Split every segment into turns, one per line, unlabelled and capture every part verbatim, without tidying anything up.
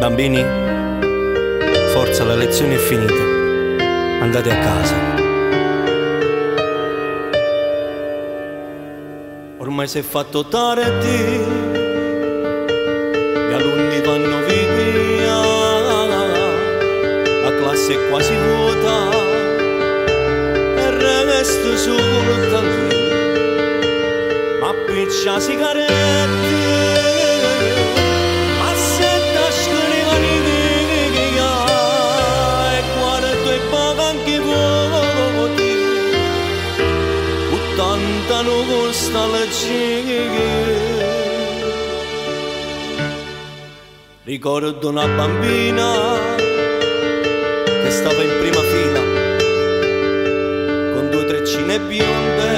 Bambini, forza, la lezione è finita. Andate a casa. Ormai si è fatto tardi, gli alunni vanno via, la classe è quasi vuota e resto soltanto ma piccia sigarette. Ricordo una bambina che stava in prima fila con due treccine bionde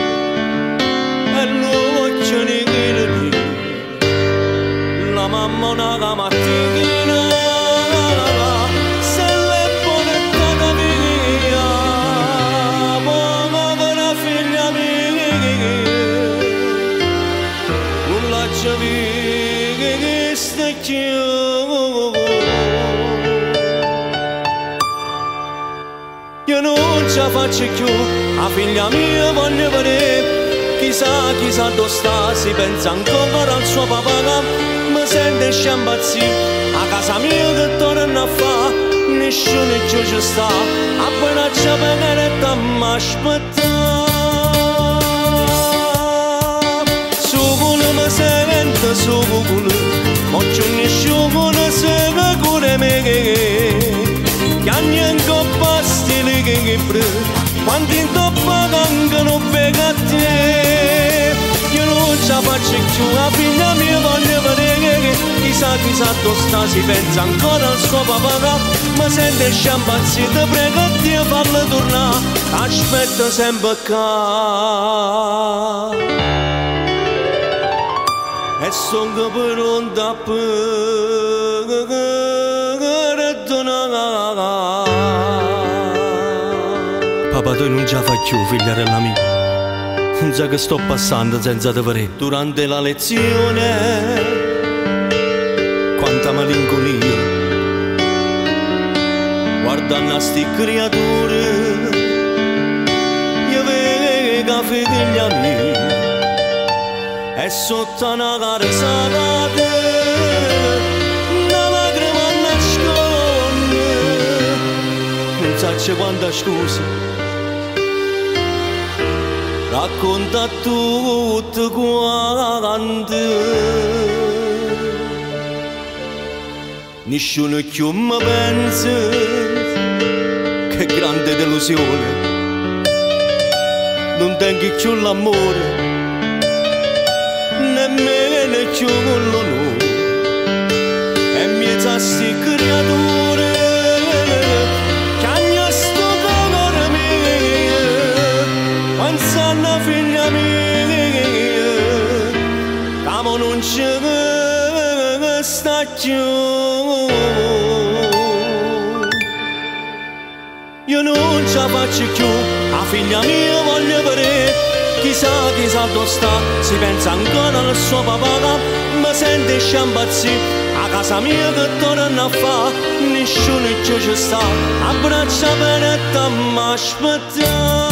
e l'occhio nero. La mamma una mattina se l'è portata via, povera figlia mia, non l'ha già vista più. Io non ce la faccio più, la figlia mia voglio vedere, chissà, chissà dove sta, si pensa ancora al suo papà, mi sente sciambazzì, a casa mia che torna a fa, nessuno più ci sta, appena c'è peneretta m'aspetta. Solo mi sente solo, ma c'è nessuno se cura me, che ogni coppa stile che quanti intoppa vengono a te. Io non ce la faccio più, la figlia mia voglio vedere, chissà chissà dove sta, si pensa ancora al suo papà, ma sente sciambazzito, prego a Dio farla tornare, aspetta sempre qua e sono pronta per tornare. Papà, tu non ce la fai più, figliarella mia. Non sai che sto passando senza te vedere. Durante la lezione, quanta malinconia. Guardando a sti creature, io vedo figlia mia, e sotto una cara salata, una lacrima nasconde, non sai quanta scusa. Racconta tutto quanto, nessuno più mi pensa, che grande delusione, non tengo più l'amore, nemmeno più l'onore, e mi sa sti creature. Pensando figlia mia, come non ci sta più. Io non ce la faccio più, la figlia mia voglio vedere, chissà chissà dove sta, si pensa ancora al suo papà, ma sente sciambazzì, a casa mia che torna a fa, nessuno più ci sta, a braccia benetta m'aspetta.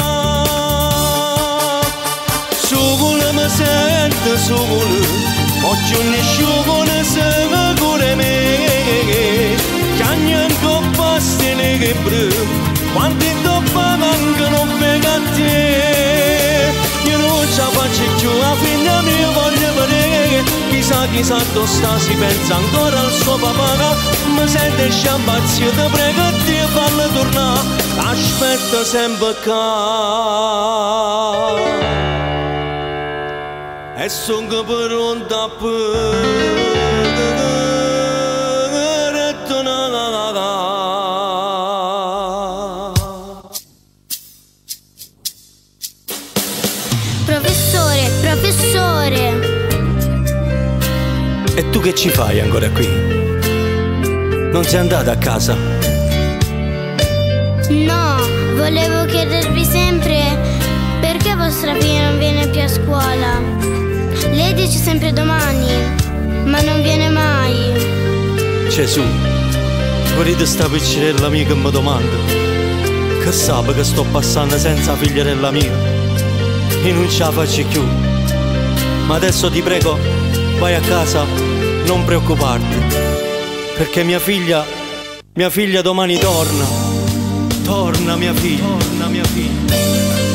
Solo mi sento solo, oggi nessuno se mi cura me, che ogni coppa stile che brucia, quanti toppa vengono a te. Io non ce la faccio più, la figlia mia voglio vedere, chissà chissà dove sta, si pensa ancora al suo papà, mi sente sciambazzito, prego a Dio farla tornare, aspetta sempre qua e sono pronta per tornare.
Professore, professore.
E tu che ci fai ancora qui? Non sei andata a casa?
No, volevo chiedervi sempre perché vostra figlia non viene più a scuola. Lei dice sempre domani, ma non viene mai.
Gesù, volete sta piccerella mia che mi domanda, che sa che sto passando senza figliarella mia e non ce la faccio più. Ma adesso ti prego, vai a casa, non preoccuparti, perché mia figlia, mia figlia domani torna. Torna mia figlia, torna mia figlia.